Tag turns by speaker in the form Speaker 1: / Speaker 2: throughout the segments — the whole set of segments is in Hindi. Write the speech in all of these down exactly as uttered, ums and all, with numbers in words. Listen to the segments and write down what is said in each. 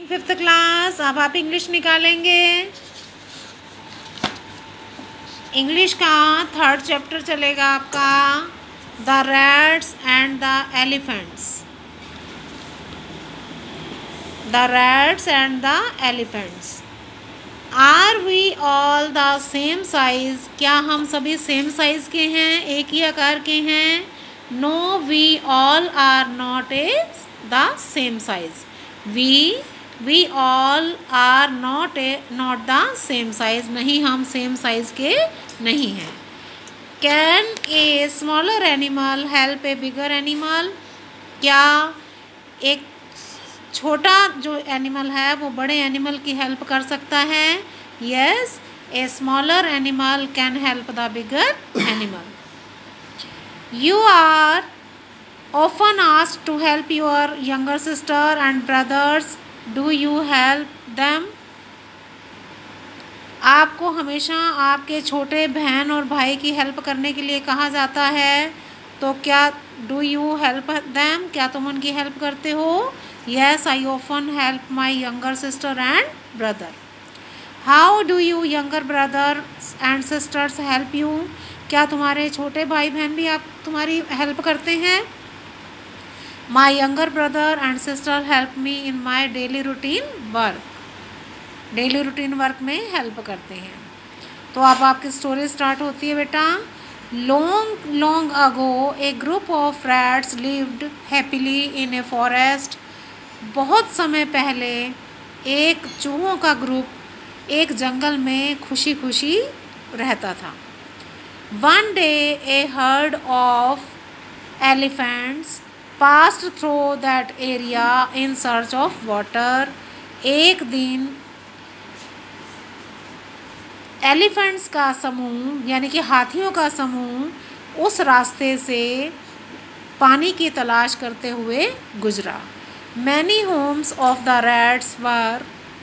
Speaker 1: Fifth class. अब आप इंग्लिश निकालेंगे। इंग्लिश का थर्ड चैप्टर चलेगा आपका, the rats and the elephants. The rats and the elephants. Are we all the same size? क्या हम सभी सेम साइज के हैं, एक ही आकार के हैं? No, we all are not a the same size. We we all are not a not the same size. नहीं, हम सेम साइज के नहीं हैं। Can a smaller animal help a bigger animal? क्या एक छोटा जो एनिमल है वो बड़े एनिमल की हेल्प कर सकता है? Yes, a smaller animal can help the bigger animal. You are often asked to help your younger sister and brothers. Do you help them? आपको हमेशा आपके छोटे बहन और भाई की हेल्प करने के लिए कहा जाता है, तो क्या do you help them? क्या तुम उनकी हेल्प करते हो? Yes, I often help my younger sister and brother. How do you younger brothers and sisters help you? क्या तुम्हारे छोटे भाई बहन भी आप तुम्हारी हेल्प करते हैं? My younger brother and sister help me in my daily routine work. Daily routine work में हेल्प करते हैं। तो अब आपकी स्टोरी स्टार्ट होती है बेटा। Long long ago a group of rats lived happily in a forest. बहुत समय पहले एक चूहों का ग्रुप एक जंगल में खुशी खुशी रहता था। One day a herd of elephants passed through that area in search of water. एक दिन एलिफेंट्स का समूह यानी कि हाथियों का समूह उस रास्ते से पानी की तलाश करते हुए गुजरा। Many homes of the rats were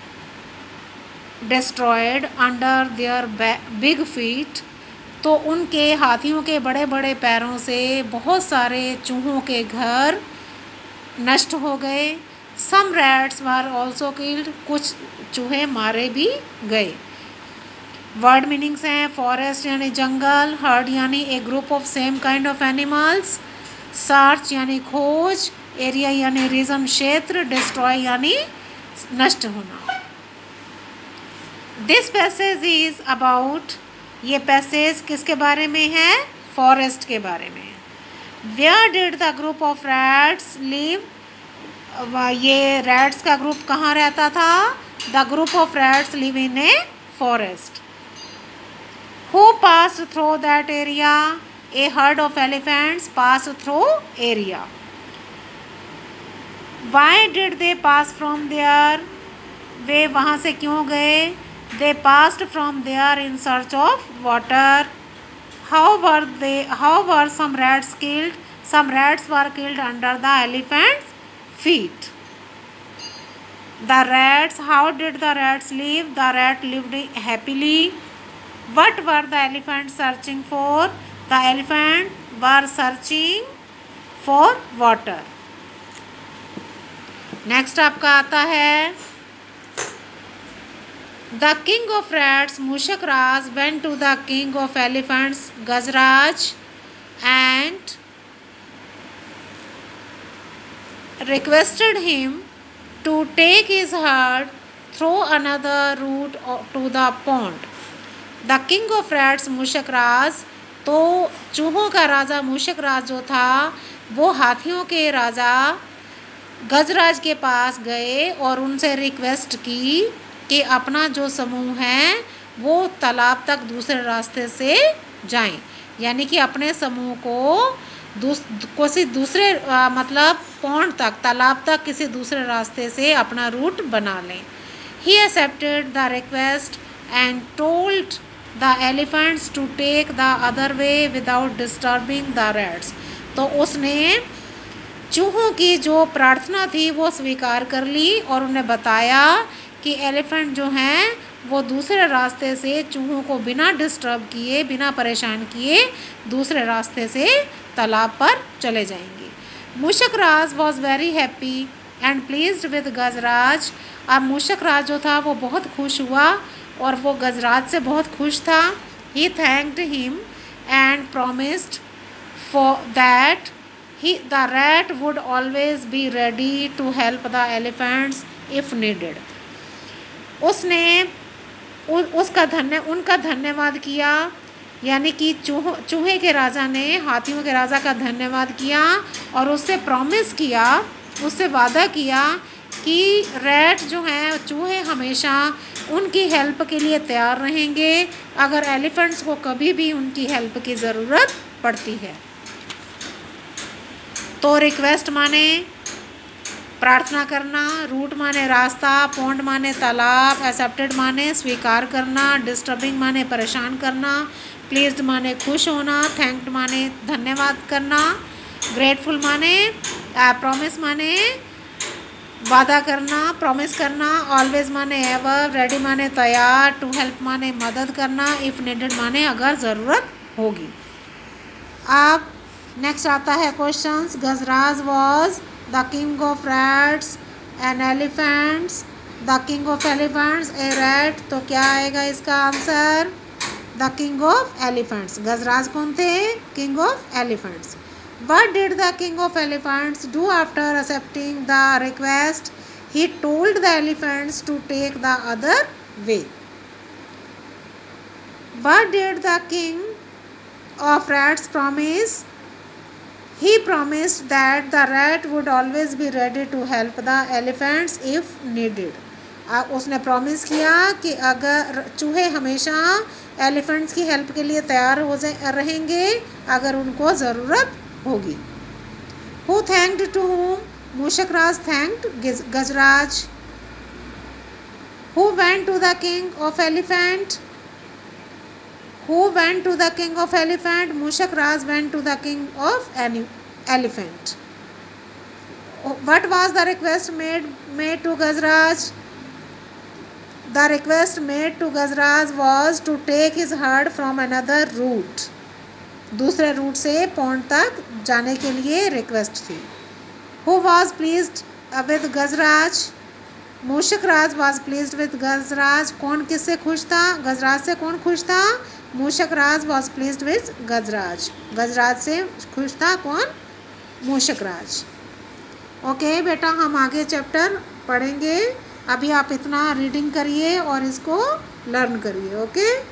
Speaker 1: destroyed under their big feet. तो उनके हाथियों के बड़े बड़े पैरों से बहुत सारे चूहों के घर नष्ट हो गए। Some rats were also killed. कुछ चूहे मारे भी गए। वर्ड मीनिंग्स हैं फॉरेस्ट यानी जंगल, हर्ड यानी a group of same kind of animals, search यानी खोज, एरिया यानी रीजन क्षेत्र, डिस्ट्रॉय यानी नष्ट होना। दिस पैसेज इज अबाउट, ये पैसेज किसके बारे में है? फॉरेस्ट के बारे में। Where did the group of rats live? ये रैट्स का ग्रुप कहाँ रहता था? The group of rats live in a forest. Who passed through that area? A herd of elephants passed through area. Why did they pass from there? वे वहाँ से क्यों गए? They passed from there in search of water. How were they? How were some rats killed? Some rats were killed under the elephant's feet. The rats. How did the rats live? The rat lived happily. What were the elephants searching for? The elephant were searching for water. Next आपका आता है The king of rats, Mushak Raj, went to the king of elephants, Gajraj, and requested him to take his herd through another route to the pond. The king of rats, Mushak Raj, तो चूहों का राजा मूषक राज जो था वो हाथियों के राजा गजराज के पास गए और उनसे रिक्वेस्ट की कि अपना जो समूह है वो तालाब तक दूसरे रास्ते से जाएं, यानी कि अपने समूह को दूस, किसी दूसरे आ, मतलब पॉन्ड तक, तालाब तक किसी दूसरे रास्ते से अपना रूट बना लें। He accepted the request and told the elephants to take the other way without disturbing the rats. तो उसने चूहों की जो प्रार्थना थी वो स्वीकार कर ली और उन्हें बताया कि एलिफेंट जो हैं वो दूसरे रास्ते से चूहों को बिना डिस्टर्ब किए, बिना परेशान किए दूसरे रास्ते से तालाब पर चले जाएंगे। Mushak Raj was very happy and pleased with Gajraj. अब मूषक राज जो था वो बहुत खुश हुआ और वो गजराज से बहुत खुश था। He thanked him and promised for that he the rat would always be ready to help the elephants if needed. उसने उ, उसका धन्य उनका धन्यवाद किया, यानी कि चूह चूहे के राजा ने हाथियों के राजा का धन्यवाद किया और उससे प्रॉमिस किया, उससे वादा किया कि रैट जो हैं चूहे हमेशा उनकी हेल्प के लिए तैयार रहेंगे अगर एलिफेंट्स को कभी भी उनकी हेल्प की ज़रूरत पड़ती है। तो रिक्वेस्ट माने प्रार्थना करना, रूट माने रास्ता, पॉन्ड माने तालाब, एक्सेप्टेड माने स्वीकार करना, डिस्टर्बिंग माने परेशान करना, प्लीज्ड माने खुश होना, थैंक्ड माने धन्यवाद करना, ग्रेटफुल माने प्रॉमिस माने वादा करना, प्रॉमिस करना, ऑलवेज माने एवर, रेडी माने तैयार, टू हेल्प माने मदद करना, इफ़ नीडेड माने अगर ज़रूरत होगी। अब नेक्स्ट आता है questions. Gajraj was the king of rats and elephants, the king of elephants a rat. तो क्या आएगा इसका answer? The king of elephants. Gajraj कौन थे? King of elephants. What did the king of elephants do after accepting the request? He told the elephants to take the other way. What did the king of rats promise? He promised that the rat would always be ready to help the elephants if needed. उसने प्रॉमिस किया कि अगर चूहे हमेशा एलिफेंट्स की हेल्प के लिए तैयार हो रहेंगे अगर उनको ज़रूरत होगी। Who thanked to whom? Mushak Raj thanked Gajraj. Who went to the king of elephant? Who went to the king of elephant? Mushak Raj went to the king of elephant. What was the request made made to Gajraj? The request made to Gajraj was to take his herd from another route. दूसरे रूट से पॉन्ड तक जाने के लिए रिक्वेस्ट थी। Who was pleased with Gajraj? मूषक Raj was pleased with गजराज। कौन किससे खुश था? गजराज से कौन खुश था? मूषक राज was pleased with गजराज। गजराज से खुश था कौन? मूषक राज। ओके बेटा, हम आगे चैप्टर पढ़ेंगे। अभी आप इतना रीडिंग करिए और इसको लर्न करिए। ओके।